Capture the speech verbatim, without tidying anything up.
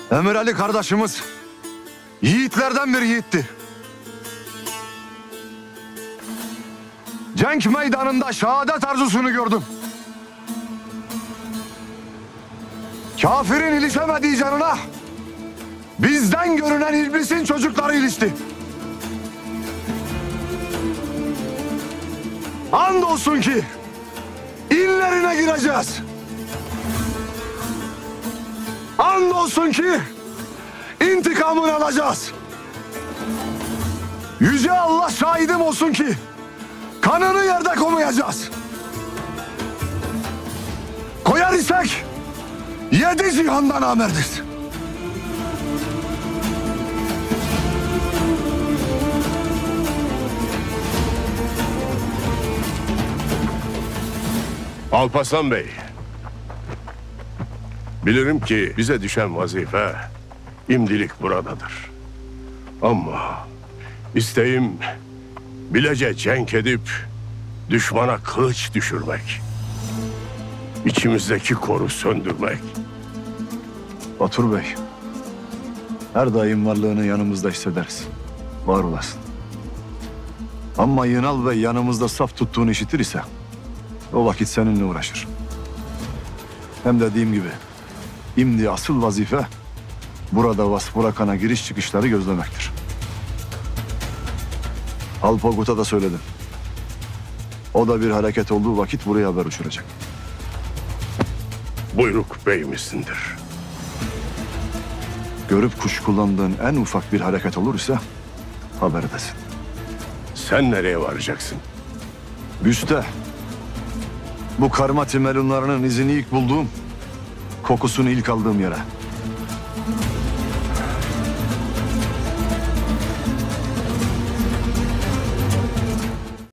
Emir Ali kardeşimiz yiğitlerden bir yiğitti. Cenk meydanında şehadet arzusunu gördüm. Kafirin ilişemediği canına bizden görünen iblisin çocukları ilişti. Andolsun ki inlerine gireceğiz. Andolsun ki intikamını alacağız. Yüce Allah şahidim olsun ki kanını yerde koymayacağız. Koyar isek yedi cihandan amerdiz. Alparslan Bey, bilirim ki bize düşen vazife imdilik buradadır. Ama isteğim bilece cenk edip düşmana kılıç düşürmek, içimizdeki koru söndürmek. Batur Bey, her daim varlığını yanımızda hissederiz. Var olasın. Ama Yınal Bey yanımızda saf tuttuğunu işitir ise o vakit seninle uğraşır. Hem dediğim gibi imdi asıl vazife burada Vasburakhan'a giriş çıkışları gözlemektir. Alpogut'a da söyledim. O da bir hareket olduğu vakit buraya haber uçuracak. Buyruk beyimizsindir. Görüp kuş kullandığın en ufak bir hareket olur ise haber edesin. Sen nereye varacaksın? Büste. Bu karma timelunlarının izini ilk bulduğum, kokusunu ilk aldığım yere.